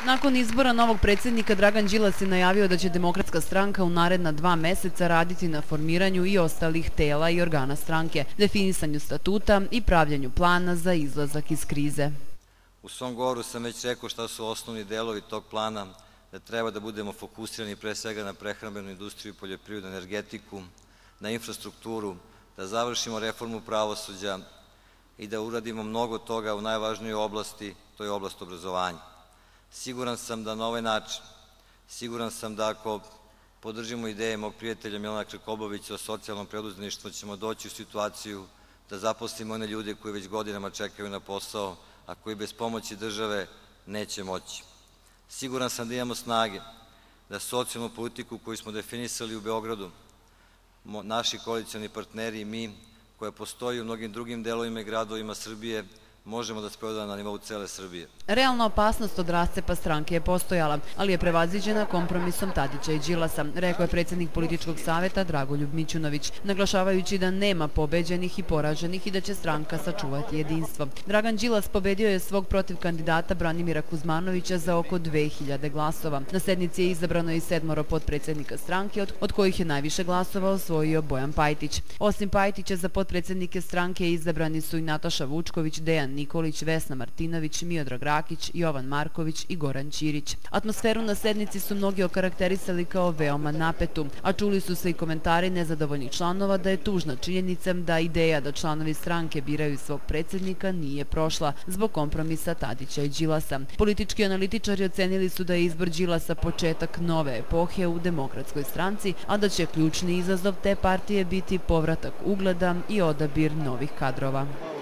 Nakon izbora novog predsjednika, Dragan Đilas je najavio da će Demokratska stranka u naredna 2 meseca raditi na formiranju i ostalih tela i organa stranke, definisanju statuta i pravljenju plana za izlazak iz krize. U svom govoru sam već rekao šta su osnovni delovi tog plana, da treba da budemo fokusirani pre svega na prehrambenu industriju, poljoprivredu, energetiku, na infrastrukturu, da završimo reformu pravosuđa i da uradimo mnogo toga u najvažnijoj oblasti, to je oblast obrazovanja. Siguran sam da na ovaj način, siguran sam da ako podržimo ideje mog prijatelja Milana Krkobabića o socijalnom preduzetništvu, ćemo doći u situaciju da zaposlimo one ljude koji već godinama čekaju na posao, a koji bez pomoći države neće moći. Siguran sam da imamo snage da socijalnu politiku koju smo definisali u Beogradu, naši koalicioni partneri i mi, koja postoji u mnogim drugim delovima i gradovima Srbije, možemo da sprovedemo na nivou cele Srbije. Realna opasnost od rascepa stranke je postojala, ali je prevaziđena kompromisom Tadića i Đilasa, rekao je predsjednik političkog saveta Dragoljub Mićunović, naglašavajući da nema pobeđenih i poraženih i da će stranka sačuvati jedinstvo. Dragan Đilas pobedio je svog protiv kandidata Branimira Kuzmanovića za oko 2000 glasova. Na sednici je izabrano i 7 potpredsjednika stranke, od kojih je najviše glasova osvojio Bojan Pajtić. Osim Pajtića, za potpredsjednike stranke izabrani su i Nataša Vučković, Dejan Nikolić, Vesna Martinović, Miodrag Rakić, Jovan Marković i Goran Ćirić. Atmosferu na sednici su mnogi okarakterisali kao veoma napetu, a čuli su se i komentari nezadovoljnih članova da je tužna činjenica da ideja da članovi stranke biraju svog predsjednika nije prošla zbog kompromisa Tadića i Đilasa. Politički analitičari ocenili su da je izbor Đilasa početak nove epohe u Demokratskoj stranci, a da će ključni izazov te partije biti povratak ugleda i odabir novih kadrova.